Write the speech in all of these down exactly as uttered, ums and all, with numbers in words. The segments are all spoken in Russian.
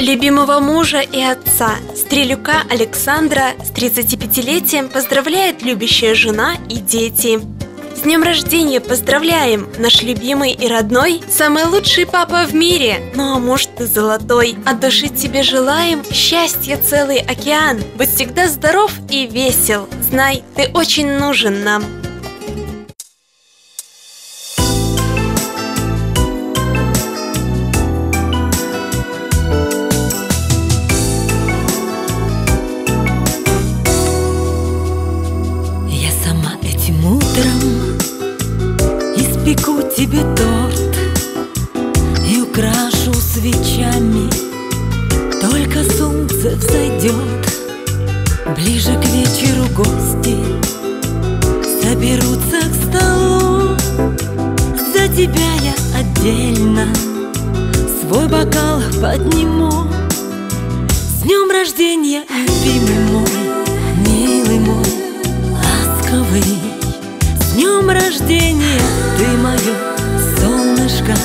Любимого мужа и отца Стрелюка Александра с тридцатипятилетием поздравляет любящая жена и дети. С днем рождения поздравляем, наш любимый и родной, самый лучший папа в мире, ну а муж ты золотой. От души тебе желаем счастья целый океан. Будь всегда здоров и весел, знай, ты очень нужен нам. Утром испеку тебе торт и украшу свечами. Только солнце взойдет, ближе к вечеру гости соберутся к столу. За тебя я отдельно свой бокал подниму. С днем рождения, любимый мой, милый мой, ласковый. С днем рождения, ты мое солнышко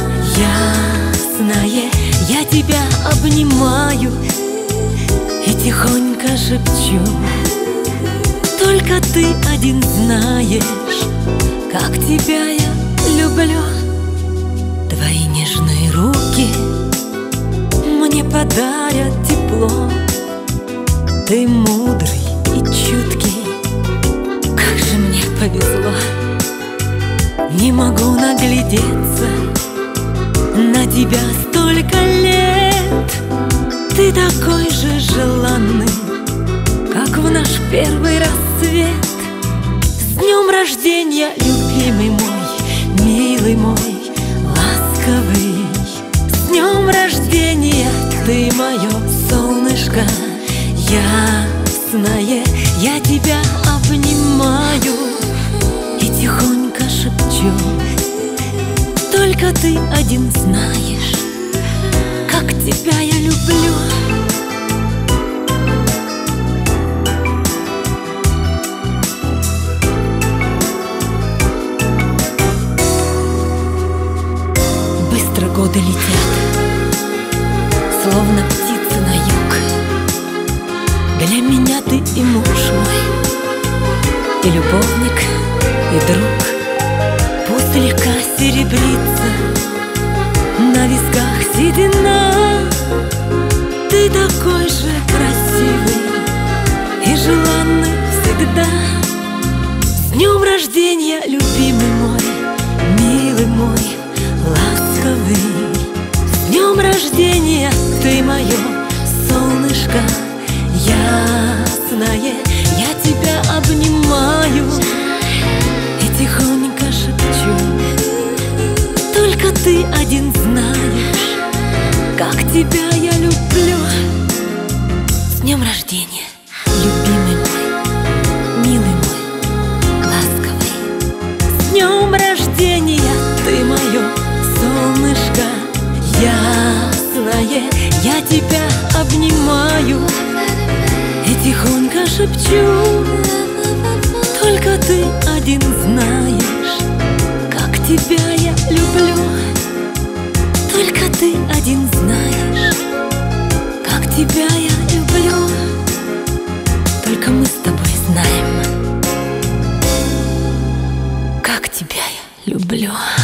ясное. Я тебя обнимаю и тихонько шепчу: только ты один знаешь, как тебя я люблю. Твои нежные руки мне подарят тепло. Ты мудрый и чуткий, как же мне повезло. Не могу наглядеться на тебя столько лет. Ты такой же желанный, как в наш первый рассвет. С днем рождения, любимый мой, милый мой, ласковый. С днем рождения, ты мое солнышко ясное. Я тебя обнимаю и тихонько шепчу: только ты один знаешь, как тебя я люблю. Быстро годы летят, словно птицы на юг. Для меня ты и муж мой, и любовник, и друг. Пусть слегка серебрится на висках седина. Ты такой же красивый и желанный всегда. С днем рождения, любимый мой, милый мой, ласковый. С днем рождения, ты мое солнышко ясное. Я тебя обнимаю и тихонько шепчу: только ты один знаешь, как тебя я люблю. С днем рождения, любимый мой, милый мой, ласковый. С днем рождения, ты мое солнышко ясное. Я тебя обнимаю и тихонько шепчу: только ты один знаешь, как тебя я люблю. Только ты один знаешь, как тебя я люблю. Только мы с тобой знаем, как тебя я люблю.